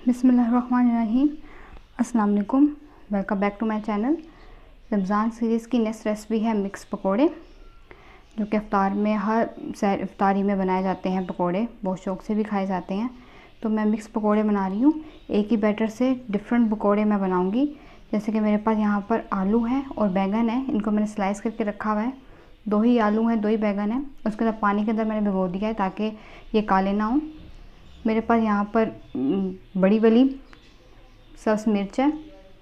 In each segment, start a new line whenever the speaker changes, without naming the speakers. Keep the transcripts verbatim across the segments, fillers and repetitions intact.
बिस्मिल्लाहिर्रहमानिर्रहीम। अस्सलाम वालेकुम, welcome back to my channel. Ramzan series की नेक्स्ट रेसिपी है मिक्स पकोड़े, जो कि इफ्तार में हर सैर इफ्तारी में बनाए जाते हैं। पकोड़े बहुत शौक़ से भी खाए जाते हैं। तो मैं मिक्स पकोड़े बना रही हूँ। एक ही बैटर से डिफरेंट पकोड़े मैं बनाऊँगी। जैसे कि मेरे पास यहाँ पर आलू है और बैंगन है, इनको मैंने स्लाइस करके रखा हुआ है। दो ही आलू हैं, दो ही बैंगन है। उसके अंदर पानी के अंदर मैंने भिगो दिया है ताकि ये काले ना हो। मेरे पास यहाँ पर बड़ी वाली सब्ज़ मिर्च है,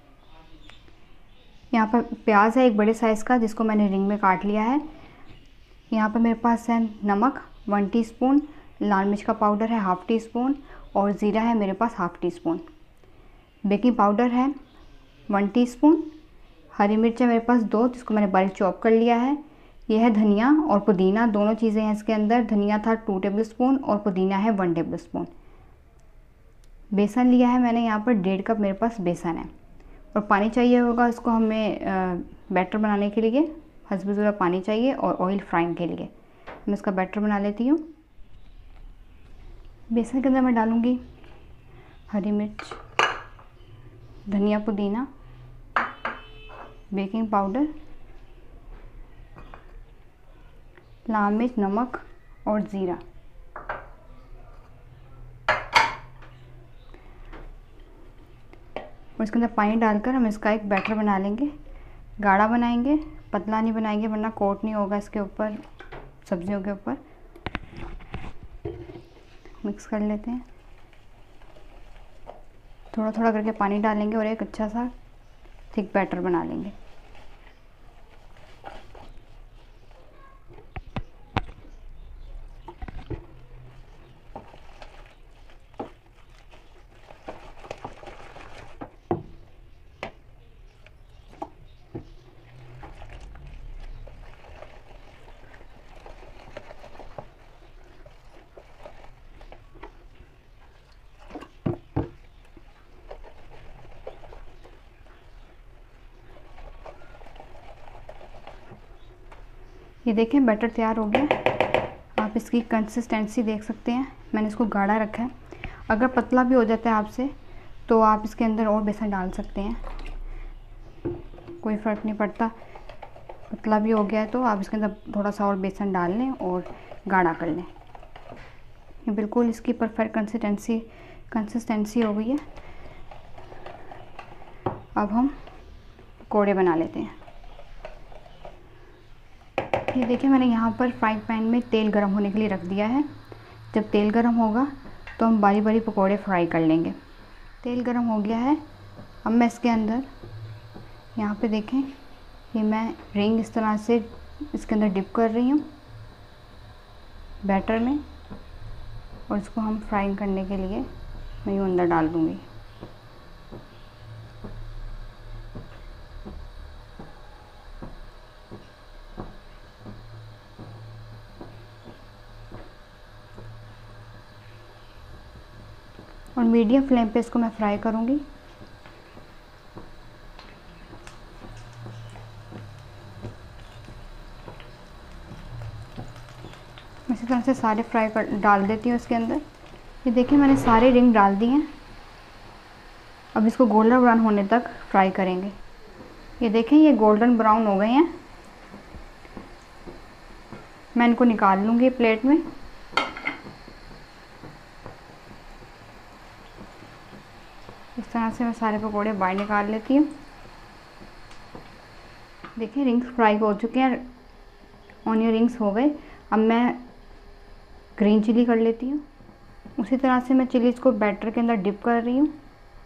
यहाँ पर प्याज है एक बड़े साइज़ का जिसको मैंने रिंग में काट लिया है। यहाँ पर मेरे पास है नमक वन टीस्पून, लाल मिर्च का पाउडर है हाफ़ टी स्पून और ज़ीरा है मेरे पास half teaspoon. Baking powder है वन टीस्पून। हरी मिर्च है मेरे पास दो, जिसको मैंने बारीक चॉप कर लिया है। यह है धनिया और पुदीना, दोनों चीज़ें हैं इसके अंदर। धनिया था टू टेबल स्पून और पुदीना है वन टेबल स्पून। बेसन लिया है मैंने यहाँ पर डेढ़ कप मेरे पास बेसन है। और पानी चाहिए होगा इसको हमें बैटर बनाने के लिए, हस्ब ज़रूरत पानी चाहिए और ऑयल फ्राइंग के लिए। मैं इसका बैटर बना लेती हूँ। बेसन के अंदर मैं डालूँगी हरी मिर्च, धनिया पुदीना, बेकिंग पाउडर, लाल मिर्च, नमक और ज़ीरा। और इसके अंदर पानी डालकर हम इसका एक बैटर बना लेंगे। गाढ़ा बनाएंगे, पतला नहीं बनाएंगे वरना कोट नहीं होगा इसके ऊपर, सब्जियों के ऊपर। मिक्स कर लेते हैं, थोड़ा थोड़ा करके पानी डालेंगे और एक अच्छा सा थिक बैटर बना लेंगे। ये देखें बैटर तैयार हो गया। आप इसकी कंसिस्टेंसी देख सकते हैं, मैंने इसको गाढ़ा रखा है। अगर पतला भी हो जाता है आपसे तो आप इसके अंदर और बेसन डाल सकते हैं, कोई फ़र्क नहीं पड़ता। पतला भी हो गया है तो आप इसके अंदर थोड़ा सा और बेसन डाल लें और गाढ़ा कर लें। ये बिल्कुल इसकी परफेक्ट कंसिस्टेंसी कंसिस्टेंसी हो गई है। अब हम पकौड़े बना लेते हैं। ये देखिए मैंने यहाँ पर फ्राइंग पैन में तेल गरम होने के लिए रख दिया है। जब तेल गरम होगा तो हम बारी बारी पकोड़े फ्राई कर लेंगे। तेल गरम हो गया है। अब मैं इसके अंदर यहाँ पे देखें, ये मैं रिंग इस तरह से इसके अंदर डिप कर रही हूँ बैटर में, और इसको हम फ्राई करने के लिए मैं यूँ अंदर डाल दूँगी। और मीडियम फ्लेम पे इसको मैं फ्राई करूँगी। इसी तरह से सारे फ्राई कर डाल देती हूँ इसके अंदर। ये देखिए मैंने सारे रिंग डाल दिए हैं। अब इसको गोल्डन ब्राउन होने तक फ्राई करेंगे। ये देखें ये गोल्डन ब्राउन हो गए हैं। मैं इनको निकाल लूँगी प्लेट में। इस तरह से मैं सारे पकोड़े बाहर निकाल लेती हूँ। देखिए रिंग्स फ्राई हो चुके हैं, ऑनियन रिंग्स हो गए। अब मैं ग्रीन चिली कर लेती हूँ। उसी तरह से मैं चिलीज़ को बैटर के अंदर डिप कर रही हूँ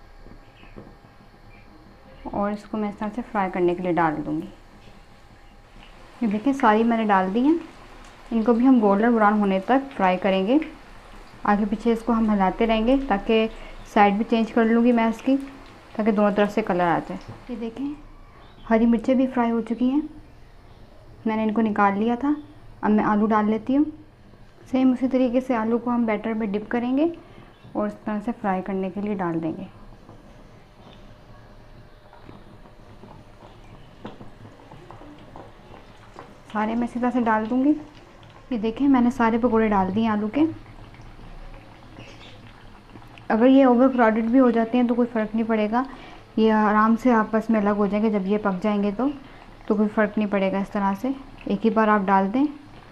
और इसको मैं इस तरह से फ्राई करने के लिए डाल दूँगी। ये देखिए सारी मैंने डाल दी हैं। इनको भी हम गोल्डन ब्राउन होने तक फ्राई करेंगे। आगे पीछे इसको हम हिलाते रहेंगे ताकि साइड भी चेंज कर लूँगी मैं इसकी, ताकि दोनों तरफ से कलर आ जाए। ये देखें हरी मिर्चें भी फ्राई हो चुकी हैं, मैंने इनको निकाल लिया था। अब मैं आलू डाल लेती हूँ। सेम उसी तरीके से आलू को हम बैटर में डिप करेंगे और इस तरह से फ्राई करने के लिए डाल देंगे। सारे मैं इसी तरह से डाल दूँगी। ये देखें मैंने सारे पकोड़े डाल दिए आलू के। अगर ये ओवर क्राउडेड भी हो जाते हैं तो कोई फ़र्क नहीं पड़ेगा, ये आराम से आपस में अलग हो जाएंगे जब ये पक जाएंगे तो तो कोई फ़र्क नहीं पड़ेगा। इस तरह से एक ही बार आप डाल दें।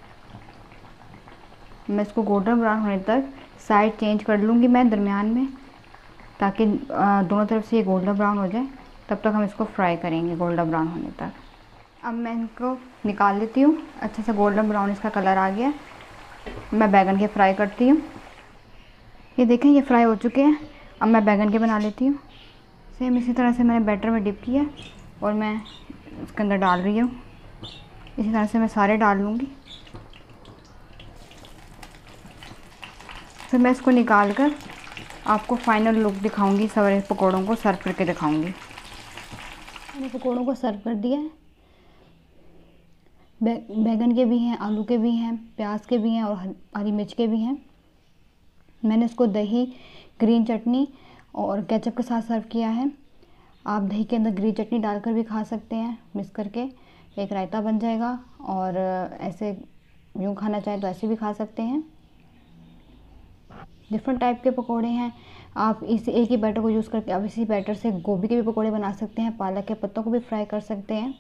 मैं इसको गोल्डन ब्राउन होने तक साइड चेंज कर लूँगी मैं दरमियान में, ताकि दोनों तरफ से ये गोल्डन ब्राउन हो जाए। तब तक हम इसको फ्राई करेंगे गोल्डन ब्राउन होने तक। अब मैं इनको निकाल लेती हूँ। अच्छे से गोल्डन ब्राउन इसका कलर आ गया। मैं बैगन के फ्राई करती हूँ। ये देखें ये फ्राई हो चुके हैं। अब मैं बैगन के बना लेती हूँ। सेम इसी तरह से मैंने बैटर में डिप किया और मैं इसके अंदर डाल रही हूँ। इसी तरह से मैं सारे डाल लूँगी। फिर मैं इसको निकाल कर आपको फाइनल लुक दिखाऊंगी, सारे पकौड़ों को सर्व करके दिखाऊंगी। मैंने पकौड़ों को सर्व कर दिया है। बै बैगन के भी हैं, आलू के भी हैं, प्याज के भी हैं और हरी मिर्च के भी हैं। मैंने इसको दही, ग्रीन चटनी और केचप के साथ सर्व किया है। आप दही के अंदर ग्रीन चटनी डालकर भी खा सकते हैं मिक्स करके, एक रायता बन जाएगा। और ऐसे यूँ खाना चाहें तो ऐसे भी खा सकते हैं। डिफरेंट टाइप के पकोड़े हैं। आप इस एक ही बैटर को यूज़ करके आप इसी बैटर से गोभी के भी पकोड़े बना सकते हैं, पालक के पत्तों को भी फ्राई कर सकते हैं।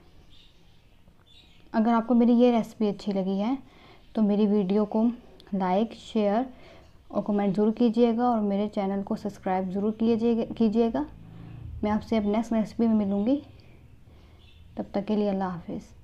अगर आपको मेरी ये रेसिपी अच्छी लगी है तो मेरी वीडियो को लाइक, शेयर और कमेंट ज़रूर कीजिएगा और मेरे चैनल को सब्सक्राइब ज़रूर कीजिएगा कीजिएगा मैं आपसे अब नेक्स्ट रेसिपी में मिलूँगी। तब तक के लिए अल्लाह हाफिज़।